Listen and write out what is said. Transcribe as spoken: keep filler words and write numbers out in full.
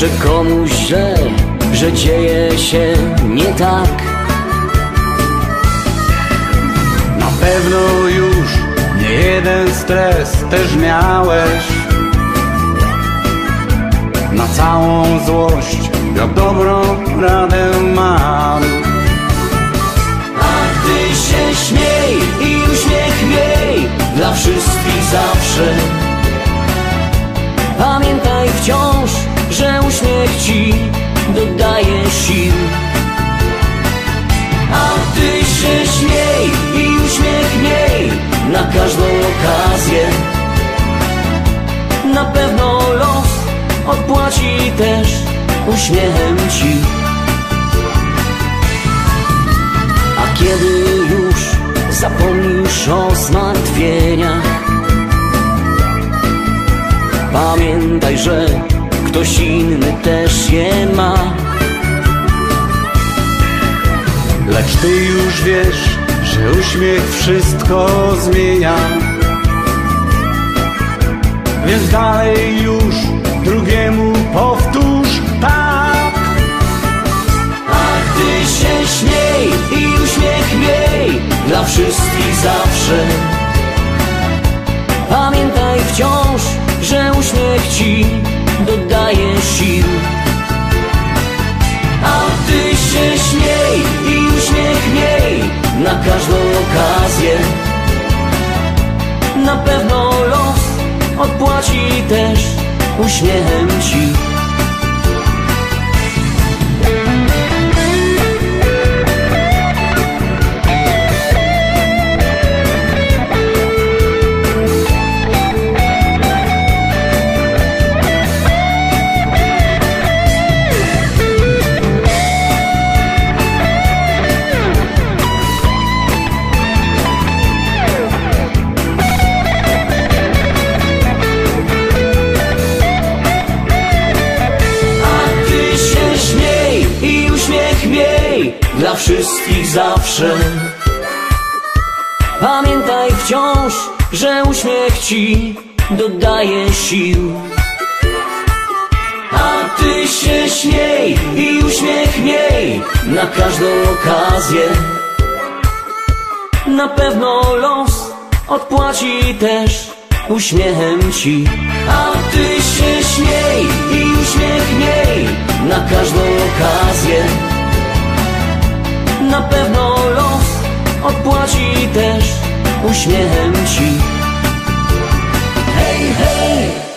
Napiszę komuś, że, że dzieje się nie tak. Na pewno już nie jeden stres też miałeś. Na całą złość ja dobrą radę mam. A ty się śmiej i uśmiech miej dla wszystkich zawsze. Pamiętaj wciąż, że uśmiech ci dodaje sił. A ty się śmiej i uśmiech miej na każdą okazję. Na pewno los odpłaci też uśmiechem ci. A kiedy już zapomnisz o zmartwieniach, pamiętaj, że ktoś inny też je ma. Lecz ty już wiesz, że uśmiech wszystko zmienia. Więc dalej już drugiemu powtórz tak. A ty się śmiej i uśmiech miej dla wszystkich zawsze. Pamiętaj wciąż, że uśmiech ci dodaje sił. A ty się śmiej i uśmiech miej na każdą okazję. Na pewno los odpłaci też uśmiechem ci. Dla wszystkich zawsze. Pamiętaj wciąż, że uśmiech ci dodaje sił. A ty się śmiej i uśmiech miej na każdą okazję. Na pewno los odpłaci też uśmiechem ci. A ty się śmiej i uśmiech miej na każdą okazję. Na pewno los odpłaci też uśmiechem ci. Hej, hej!